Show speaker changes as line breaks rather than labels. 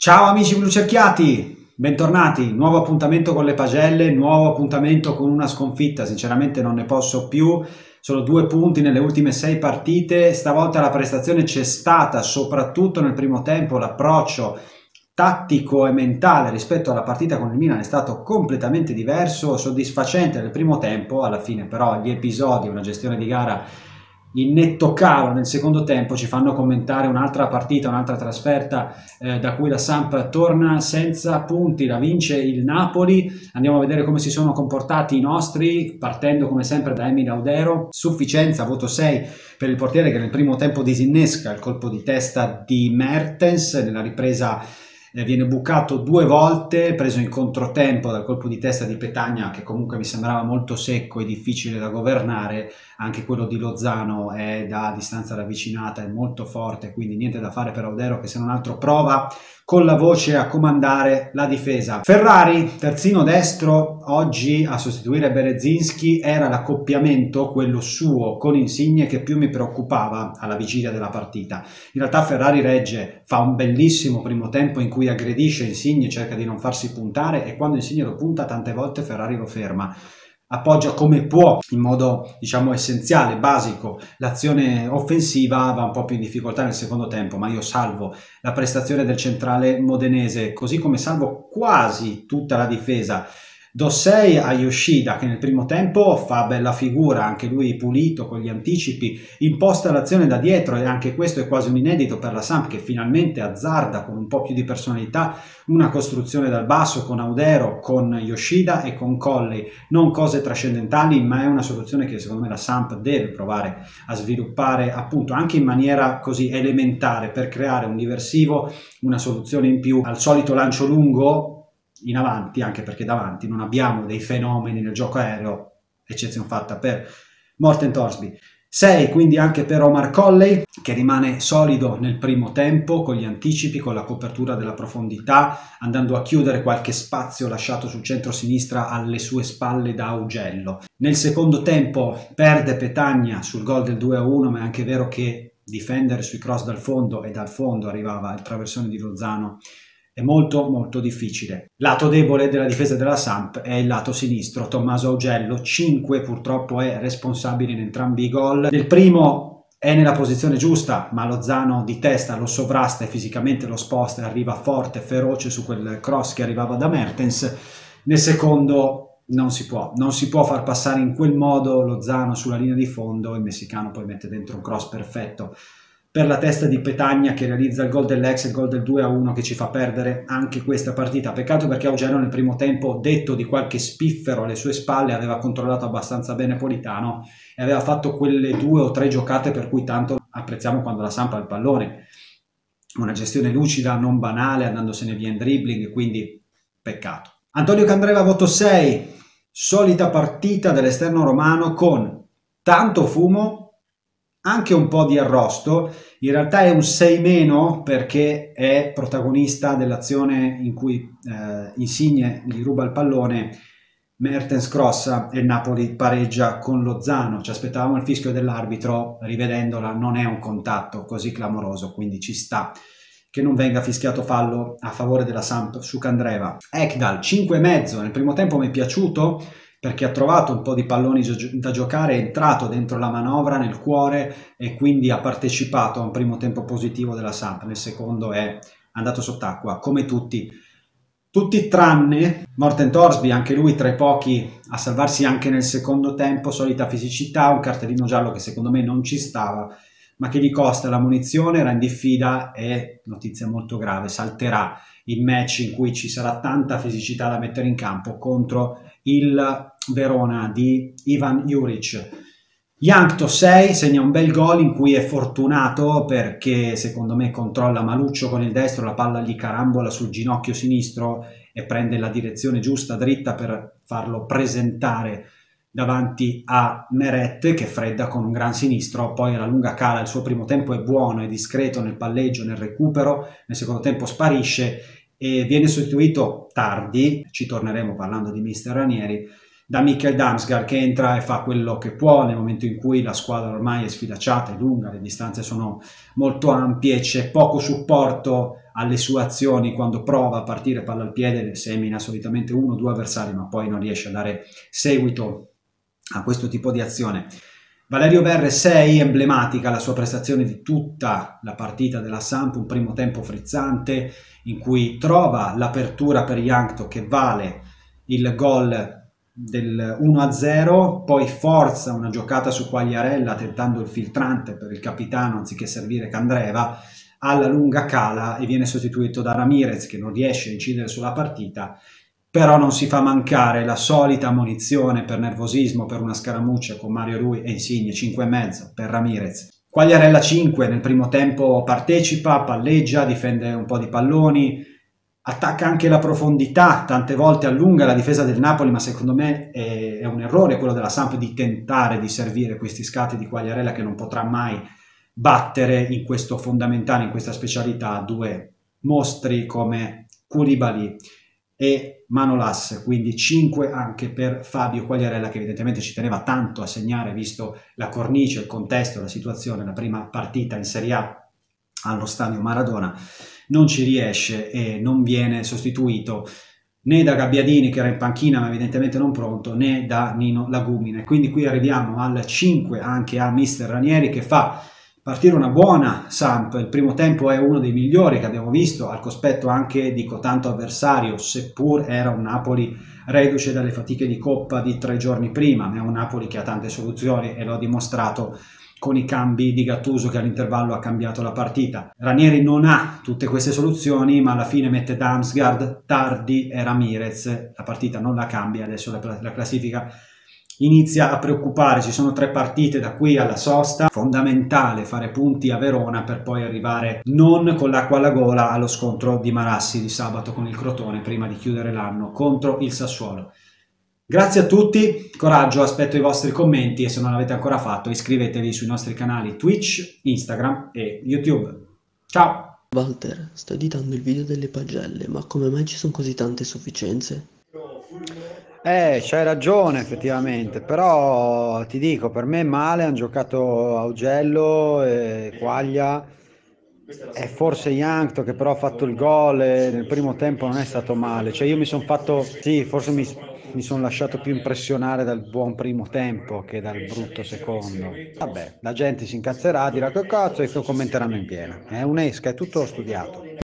Ciao amici blucerchiati, bentornati, nuovo appuntamento con le pagelle, nuovo appuntamento con una sconfitta, sinceramente non ne posso più, solo 2 punti nelle ultime 6 partite, stavolta la prestazione c'è stata, soprattutto nel primo tempo, l'approccio tattico e mentale rispetto alla partita con il Milan è stato completamente diverso, soddisfacente nel primo tempo, alla fine però gli episodi, una gestione di gara in netto calo nel secondo tempo ci fanno commentare un'altra partita, un'altra trasferta da cui la Samp torna senza punti, la vince il Napoli. Andiamo a vedere come si sono comportati i nostri, partendo come sempre da Emil Audero. Sufficienza, voto 6 per il portiere che nel primo tempo disinnesca il colpo di testa di Mertens, nella ripresa viene bucato 2 volte, preso in controtempo dal colpo di testa di Petagna, che comunque mi sembrava molto secco e difficile da governare. Anche quello di Lozano è da distanza ravvicinata, è molto forte, quindi niente da fare per Audero, che se non altro prova con la voce a comandare la difesa. Ferrari, terzino destro, oggi a sostituire Berezinski, era l'accoppiamento, quello suo con Insigne, che più mi preoccupava alla vigilia della partita. In realtà Ferrari regge, fa un bellissimo primo tempo in cui aggredisce Insigne, cerca di non farsi puntare, e quando Insigne lo punta tante volte Ferrari lo ferma. Appoggia come può, in modo diciamo essenziale, basico, l'azione offensiva, va un po' più in difficoltà nel secondo tempo, ma io salvo la prestazione del centrale modenese, così come salvo quasi tutta la difesa. Do 6 a Yoshida, che nel primo tempo fa bella figura, anche lui pulito con gli anticipi, imposta l'azione da dietro, e anche questo è quasi un inedito per la Samp, che finalmente azzarda con un po' più di personalità una costruzione dal basso con Audero, con Yoshida e con Colley. Non cose trascendentali, ma è una soluzione che secondo me la Samp deve provare a sviluppare, appunto anche in maniera così elementare, per creare un diversivo, una soluzione in più al solito lancio lungo in avanti, anche perché davanti non abbiamo dei fenomeni nel gioco aereo, eccezione fatta per Morten Thorsby. 6 quindi anche per Omar Colley, che rimane solido nel primo tempo con gli anticipi, con la copertura della profondità, andando a chiudere qualche spazio lasciato sul centro-sinistra alle sue spalle da Augello. Nel secondo tempo perde Petagna sul gol del 2-1, ma è anche vero che difendere sui cross dal fondo, e dal fondo arrivava il traversone di Lozano, è molto molto difficile. Lato debole della difesa della Samp è il lato sinistro, Tommaso Augello, 5 purtroppo è responsabile in entrambi i gol. Nel primo è nella posizione giusta, ma Lozano di testa lo sovrasta e fisicamente lo sposta e arriva forte, feroce su quel cross che arrivava da Mertens. Nel secondo non si può far passare in quel modo Lozano sulla linea di fondo, il messicano poi mette dentro un cross perfetto per la testa di Petagna, che realizza il gol dell'ex, il gol del 2-1, che ci fa perdere anche questa partita. Peccato, perché Augello nel primo tempo, detto di qualche spiffero alle sue spalle, aveva controllato abbastanza bene Politano e aveva fatto quelle 2 o 3 giocate per cui tanto apprezziamo quando la Samp ha il pallone. Una gestione lucida, non banale, andandosene via in dribbling, quindi peccato. Antonio Candreva, voto 6, solita partita dell'esterno romano con tanto fumo, anche un po' di arrosto. In realtà è un 6 meno perché è protagonista dell'azione in cui Insigne gli ruba il pallone, Mertens crossa e il Napoli pareggia con Lozano. Ci aspettavamo il fischio dell'arbitro, rivedendola non è un contatto così clamoroso, quindi ci sta che non venga fischiato fallo a favore della Samp su Candreva. Ekdal 5,5, nel primo tempo mi è piaciuto perché ha trovato un po' di palloni da giocare, è entrato dentro la manovra, nel cuore, e quindi ha partecipato a un primo tempo positivo della Samp. Nel secondo è andato sott'acqua, come tutti tranne Morten Thorsby, anche lui tra i pochi a salvarsi anche nel secondo tempo. Solita fisicità, un cartellino giallo che secondo me non ci stava, ma che gli costa la munizione, era in diffida e, notizia molto grave, salterà il match in cui ci sarà tanta fisicità da mettere in campo contro il Verona di Ivan Juric. Jankto 6, segna un bel gol in cui è fortunato perché secondo me controlla Maluccio con il destro, la palla gli carambola sul ginocchio sinistro e prende la direzione giusta, dritta, per farlo presentare davanti a Meret, che fredda con un gran sinistro. Poi alla lunga cala, il suo primo tempo è buono, è discreto nel palleggio, nel recupero, nel secondo tempo sparisce e viene sostituito tardi, ci torneremo parlando di mister Ranieri, da Mikkel Damsgaard, che entra e fa quello che può nel momento in cui la squadra ormai è sfilacciata, è lunga, le distanze sono molto ampie, c'è poco supporto alle sue azioni quando prova a partire palla al piede, semina solitamente uno o due avversari, ma poi non riesce a dare seguito a questo tipo di azione. Valerio Verre 6, emblematica la sua prestazione di tutta la partita della Samp, un primo tempo frizzante in cui trova l'apertura per Jankto che vale il gol del 1-0, poi forza una giocata su Quagliarella tentando il filtrante per il capitano anziché servire Candreva, alla lunga cala e viene sostituito da Ramirez che non riesce a incidere sulla partita, però non si fa mancare la solita munizione per nervosismo per una scaramuccia con Mario Rui e Insigne, 5,5 per Ramirez. Quagliarella 5, nel primo tempo partecipa, palleggia, difende un po' di palloni, attacca anche la profondità, tante volte allunga la difesa del Napoli, ma secondo me è un errore quello della Samp di tentare di servire questi scatti di Quagliarella che non potrà mai battere in questo fondamentale, in questa specialità, due mostri come Koulibaly e Manolas, quindi 5 anche per Fabio Quagliarella che evidentemente ci teneva tanto a segnare visto la cornice, il contesto, la situazione, la prima partita in Serie A allo stadio Maradona, non ci riesce e non viene sostituito né da Gabbiadini che era in panchina ma evidentemente non pronto, né da Nino Lagumine. Quindi qui arriviamo al 5 anche a mister Ranieri che fa partire una buona Samp. Il primo tempo è uno dei migliori che abbiamo visto, al cospetto anche di cotanto avversario, seppur era un Napoli reduce dalle fatiche di Coppa di 3 giorni prima, ma è un Napoli che ha tante soluzioni e lo ha dimostrato con i cambi di Gattuso che all'intervallo ha cambiato la partita. Ranieri non ha tutte queste soluzioni, ma alla fine mette Damsgaard, Tardi e Ramirez. La partita non la cambia, adesso la classifica inizia a preoccupare, ci sono 3 partite da qui alla sosta, fondamentale fare punti a Verona per poi arrivare non con l'acqua alla gola allo scontro di Marassi di sabato con il Crotone prima di chiudere l'anno contro il Sassuolo. Grazie a tutti, coraggio, aspetto i vostri commenti e se non l'avete ancora fatto iscrivetevi sui nostri canali Twitch, Instagram e YouTube. Ciao!
Walter, sto editando il video delle pagelle, ma come mai ci sono così tante sufficienze?
C'hai ragione effettivamente, però ti dico, per me male hanno giocato Augello e Quaglia e forse Jankto che però ha fatto il gol e nel primo tempo non è stato male, cioè io mi sono fatto, sì, forse mi sono lasciato più impressionare dal buon primo tempo che dal brutto secondo. Vabbè, la gente si incazzerà, dirà che cazzo e commenteranno in piena, è un'esca, è tutto studiato.